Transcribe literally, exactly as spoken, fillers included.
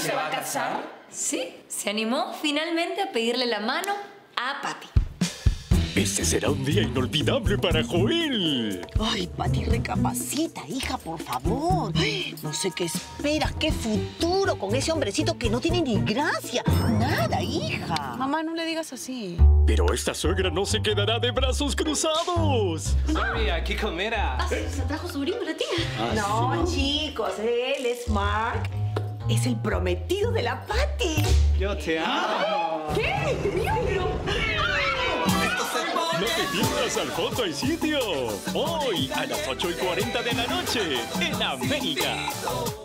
se va a casar? Sí, se animó finalmente a pedirle la mano a Patty. Este será un día inolvidable para Joel. Ay, Patty, recapacita, hija, por favor. Ay, no sé qué esperas, qué futuro con ese hombrecito que no tiene ni gracia. Nada, hija. Mamá, no le digas así. Pero esta suegra no se quedará de brazos cruzados. Sorry, aquí comerá. Ah, se trajo su gringo la tía. Ah, No, sí. chicos, él es Mark. Es el prometido de la Patty. Yo te amo. ¿Qué? No te pierdas, al fondo hay sitio. Hoy a las ocho y cuarenta de la noche en América.